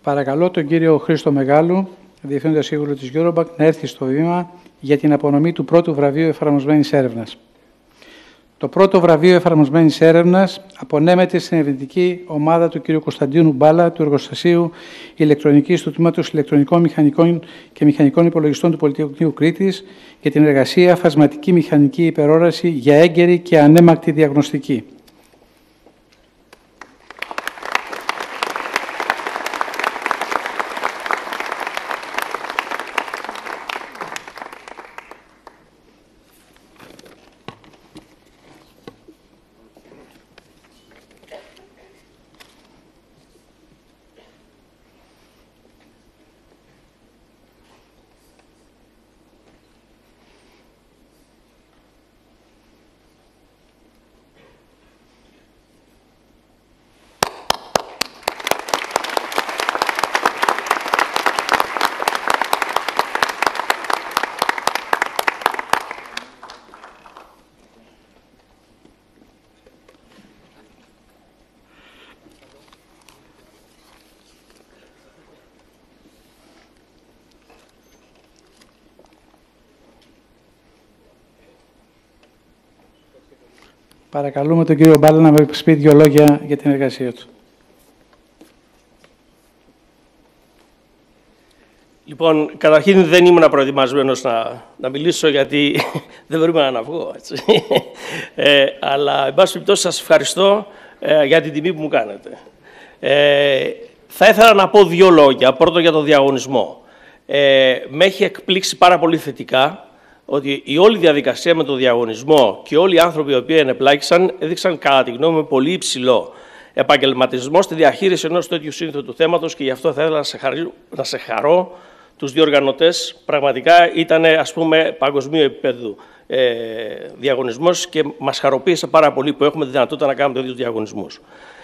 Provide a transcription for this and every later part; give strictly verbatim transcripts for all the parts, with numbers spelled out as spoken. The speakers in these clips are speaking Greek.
Παρακαλώ τον κύριο Χρήστο Μεγάλου, Διευθύνοντα Σύμβουλο της Eurobank, να έρθει στο βήμα για την απονομή του πρώτου βραβείου εφαρμοσμένης έρευνας. Το πρώτο βραβείο εφαρμοσμένης έρευνας απονέμεται στην ερευνητική ομάδα του κ. Κωνσταντίνου Μπάλα του Εργοστασίου Ηλεκτρονικής του Τμήματος Ηλεκτρονικών Μηχανικών και Μηχανικών Υπολογιστών του Πολυτεχνείου Κρήτης για την εργασία Φασματική Μηχανική Υπερόραση για έγκαιρη και ανέμακτη διαγνωστική. Παρακαλούμε τον κύριο Μπάλα να μας πει δύο λόγια για την εργασία του. Λοιπόν, καταρχήν δεν ήμουν προετοιμασμένος να, να μιλήσω, γιατί δεν μπορούμε να βγω, έτσι. Ε, αλλά, εν πάση περιπτώσει, σας ευχαριστώ ε, για την τιμή που μου κάνετε. Ε, θα ήθελα να πω δύο λόγια. Πρώτο για τον διαγωνισμό. Ε, με έχει εκπλήξει πάρα πολύ θετικά ότι η όλη διαδικασία με τον διαγωνισμό και όλοι οι άνθρωποι οι οποίοι ενεπλάκησαν έδειξαν, κατά τη γνώμη μου, πολύ υψηλό επαγγελματισμό στη διαχείριση ενός τέτοιου σύνθετου θέματος, και γι' αυτό θα ήθελα να σε, χαρί, να σε χαρώ τους διοργανωτές. Πραγματικά ήταν, ας πούμε, παγκοσμίου επίπεδου ε, διαγωνισμός και μας χαροποίησε πάρα πολύ που έχουμε τη δυνατότητα να κάνουμε τέτοιους διαγωνισμούς.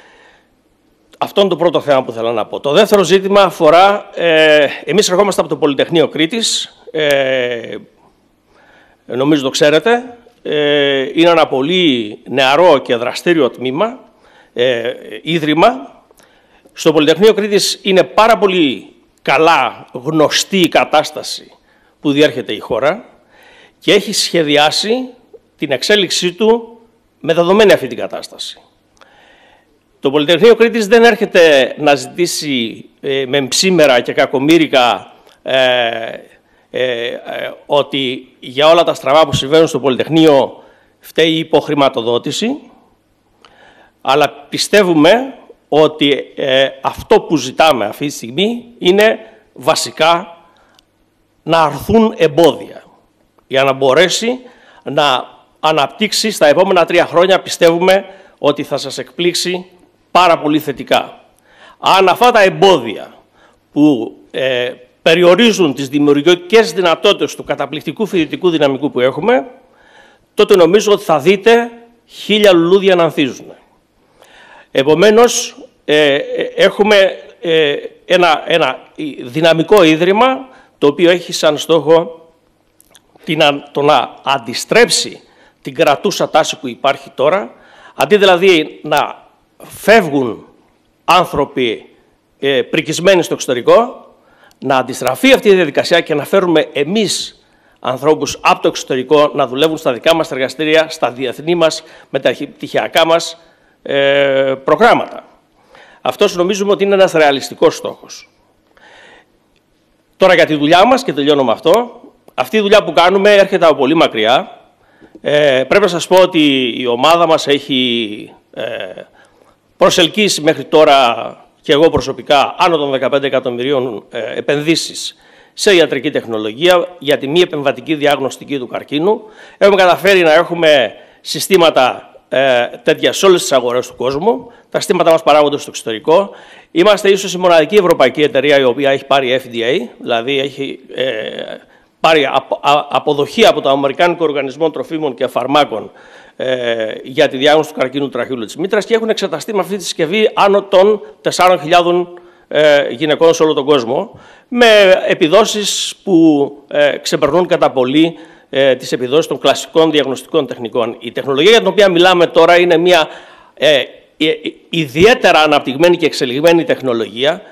Αυτό είναι το πρώτο θέμα που θέλω να πω. Το δεύτερο ζήτημα αφορά, ε, εμείς ερχόμαστε από το Πολυτεχνείο Κρήτης, ε, νομίζω το ξέρετε, ε, είναι ένα πολύ νεαρό και δραστήριο τμήμα, ε, ίδρυμα. Στο Πολυτεχνείο Κρήτης είναι πάρα πολύ καλά γνωστή η κατάσταση που διέρχεται η χώρα και έχει σχεδιάσει την εξέλιξή του με δεδομένη αυτή την κατάσταση. Το Πολυτεχνείο Κρήτης δεν έρχεται να ζητήσει ε, με ψήμερα και κακομοίρικα ε, ε, ε, ότι για όλα τα στραβά που συμβαίνουν στο Πολυτεχνείο φταίει η υποχρηματοδότηση, αλλά πιστεύουμε ότι ε, αυτό που ζητάμε αυτή τη στιγμή είναι βασικά να αρθούν εμπόδια για να μπορέσει να αναπτύξει στα επόμενα τρία χρόνια. Πιστεύουμε ότι θα σας εκπλήξει πάρα πολύ θετικά. Αν αυτά τα εμπόδια που ε, περιορίζουν τις δημιουργικές δυνατότητες του καταπληκτικού φοιτητικού δυναμικού που έχουμε, τότε νομίζω ότι θα δείτε χίλια λουλούδια να ανθίζουν. Επομένως, ε, έχουμε ε, ένα, ένα δυναμικό ίδρυμα, το οποίο έχει σαν στόχο την, το να αντιστρέψει την κρατούσα τάση που υπάρχει τώρα, αντί δηλαδή να φεύγουν άνθρωποι ε, πρικισμένοι στο εξωτερικό, να αντιστραφεί αυτή η διαδικασία και να φέρουμε εμείς ανθρώπους από το εξωτερικό να δουλεύουν στα δικά μας εργαστήρια, στα διεθνή μας, μεταπτυχιακά μας ε, προγράμματα. Αυτός νομίζουμε ότι είναι ένας ρεαλιστικός στόχος. Τώρα για τη δουλειά μας, και τελειώνω με αυτό. Αυτή η δουλειά που κάνουμε έρχεται από πολύ μακριά. Ε, πρέπει να σας πω ότι η ομάδα μας έχει ε, προσελκύσει μέχρι τώρα, και εγώ προσωπικά, άνω των δεκαπέντε εκατομμυρίων ε, επενδύσεις σε ιατρική τεχνολογία για τη μη επεμβατική διαγνωστική του καρκίνου. Έχουμε καταφέρει να έχουμε συστήματα ε, τέτοια σε όλες τις αγορές του κόσμου. Τα συστήματα μας παράγονται στο εξωτερικό. Είμαστε ίσως η μοναδική ευρωπαϊκή εταιρεία η οποία έχει πάρει Εφ Ντι Έι, δηλαδή έχει ε, πάρει απο, α, αποδοχή από το Αμερικάνικο Οργανισμό Τροφίμων και Φαρμάκων ε, για τη διάγνωση του καρκίνου τραχύλου της μήτρας, και έχουν εξεταστεί με αυτή τη συσκευή άνω των τεσσάρων χιλιάδων ε, γυναικών σε όλο τον κόσμο, με επιδόσεις που ε, ξεπερνούν κατά πολύ ε, τις επιδόσεις των κλασικών διαγνωστικών τεχνικών. Η τεχνολογία για την οποία μιλάμε τώρα είναι μια ε, ε, ιδιαίτερα αναπτυγμένη και εξελιγμένη τεχνολογία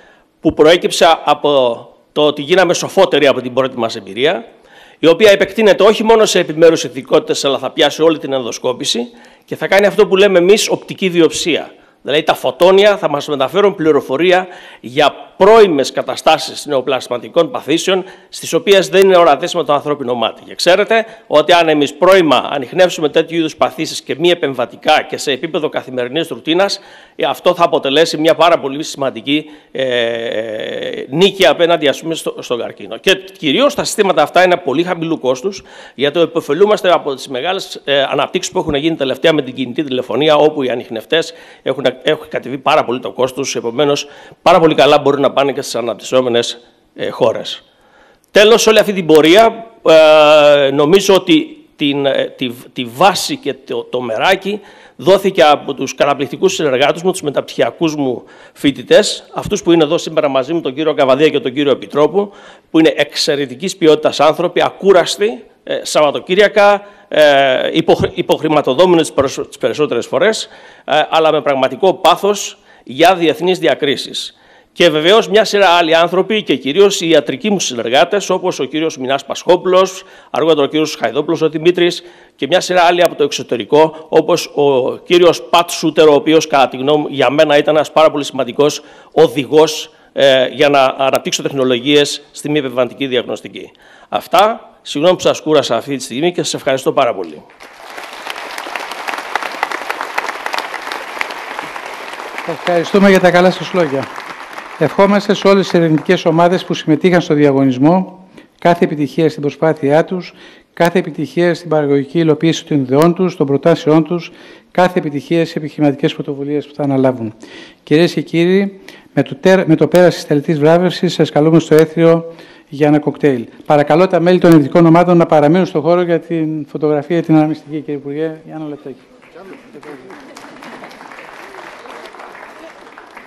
που προέκυψε από το ότι γίναμε σοφότεροι από την πρώτη μας εμπειρία, η οποία επεκτείνεται όχι μόνο σε επιμέρους ειδικότητες, αλλά θα πιάσει όλη την ενδοσκόπηση και θα κάνει αυτό που λέμε εμείς οπτική βιοψία. Δηλαδή τα φωτόνια θα μας μεταφέρουν πληροφορία για πρώιμες καταστάσεις νεοπλασματικών παθήσεων, στις οποίες δεν είναι ορατές με το ανθρώπινο μάτι. Και ξέρετε ότι αν εμείς πρώιμα ανιχνεύσουμε τέτοιου είδους παθήσεις και μη επεμβατικά και σε επίπεδο καθημερινής ρουτίνας, αυτό θα αποτελέσει μια πάρα πολύ σημαντική ε, νίκη απέναντι, ας πούμε, στο, στον καρκίνο. Και κυρίως τα συστήματα αυτά είναι πολύ χαμηλού κόστους, γιατί επωφελούμαστε από τις μεγάλες ε, αναπτύξεις που έχουν γίνει τελευταία με την κινητή τηλεφωνία, όπου οι ανιχνευτές έχουν, έχουν κατεβεί πάρα πολύ το κόστος, επομένως πάρα πολύ καλά μπορούν να πάνε και στις αναπτυσσόμενες ε, χώρες. Τέλος, όλη αυτή την πορεία, ε, νομίζω ότι την, ε, τη, τη βάση και το, το μεράκι δόθηκε από τους καταπληκτικούς συνεργάτες μου, τους μεταπτυχιακούς μου φοιτητές, αυτούς που είναι εδώ σήμερα μαζί μου, τον κύριο Καβαδία και τον κύριο Επιτρόπου, που είναι εξαιρετικής ποιότητας άνθρωποι, ακούραστοι, ε, Σαββατοκύριακα, ε, υποχρηματοδόμενοι τις περισσότερες φορές, ε, αλλά με πραγματικό πάθος για διεθνείς διακρίσεις. Και βεβαίως μια σειρά άλλοι άνθρωποι και κυρίως οι ιατρικοί μου συνεργάτες, όπως ο κύριος Μινάς Πασχόπουλος, αργότερα ο κύριος Χαϊδόπουλος ο Δημήτρης και μια σειρά άλλοι από το εξωτερικό, όπως ο κύριος Πατ Σούτερ, ο οποίος κατά τη γνώμη μου για μένα ήταν ένας πάρα πολύ σημαντικός οδηγός ε, για να αναπτύξω τεχνολογίες στη μη επεμβατική διαγνωστική. Αυτά, συγγνώμη που σας κούρασα αυτή τη στιγμή και σας ευχαριστώ πάρα πολύ. Ευχαριστούμε για τα καλά σας λόγια. Ευχόμαστε σε όλες τις ερευνητικές ομάδες που συμμετείχαν στο διαγωνισμό κάθε επιτυχία στην προσπάθειά τους, κάθε επιτυχία στην παραγωγική υλοποίηση των ιδεών τους, των προτάσεών τους, κάθε επιτυχία στις επιχειρηματικές πρωτοβουλίες που θα αναλάβουν. Κυρίες και κύριοι, με το, τέρ, με το πέρας της τελετής βράβευσης σας καλούμε στο έθριο για ένα κοκτέιλ. Παρακαλώ τα μέλη των ερευνητικών ομάδων να παραμείνουν στον χώρο για την φωτογραφία και την αναμνηστική. Κύριε Υπουργέ, για ένα λεπτάκι.